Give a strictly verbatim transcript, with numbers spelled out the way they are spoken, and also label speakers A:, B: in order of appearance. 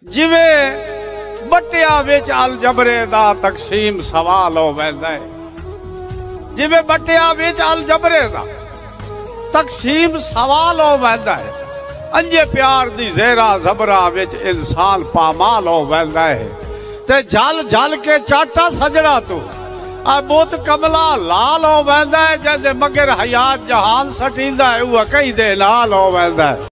A: जिवें बटिया विच अल जबरे दा तकसीम सवाल हो वैंदा है। जिवें बटिया विच अल जबरे दा तकसीम सवाल हो वैंदा है। अंजे प्यार दी ज़ेरा ज़बरा विच इंसान पामाल हो वैंदा है। ते जल जल के चाटा सजड़ा तू आ बुत कमला लाल हो वैंदा है। जदे मगर हयात जहान सटींदा है वह कई दे नाल हो वैंदा है।